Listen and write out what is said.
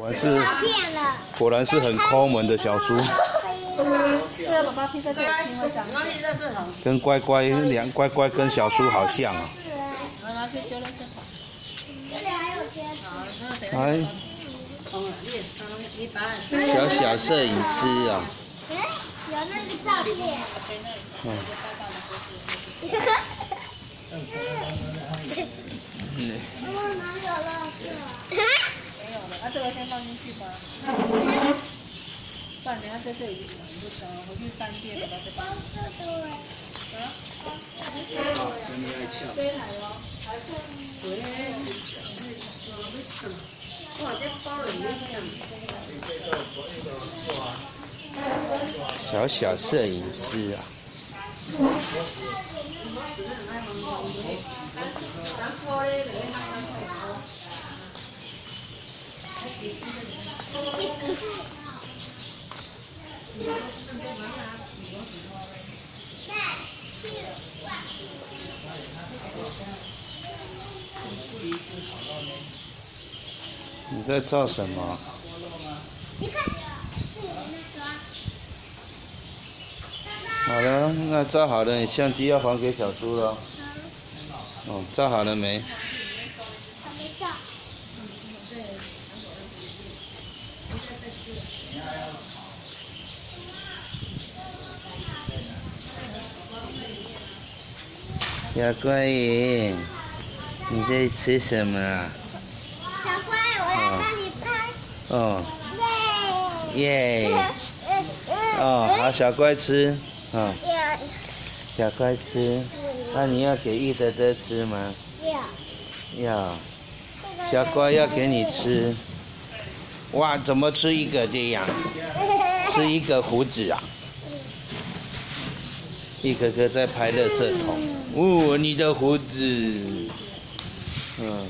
果然是很抠门的小叔。 这个爸爸拼在这里听我讲。 跟乖乖跟小叔好像啊。 拿去丢垃圾桶。 这里还有贴纸。 哎。小小摄影师啊。 有那个照片。 嗯。 妈妈哪有垃圾？ 没有了，那这个先放进去吧。不然等下在这里玩不着，回去翻店把它再放。这台哦，哇，这包里面小小摄影师啊。你在照什么？ 你看， 好了，那照好了，你相机要还给小叔了。哦，照好了没？ 还没照。 小乖爷，你在吃什么啊？ 小乖，我要帮你拍。 哦。 耶。 耶。哦，好，小乖吃。哦。小乖吃。那你要给易德德吃吗？要。小乖要给你吃。哇，怎么吃一个这样？吃一个胡子啊？一哥哥在拍垃圾桶。哦，你的胡子。嗯。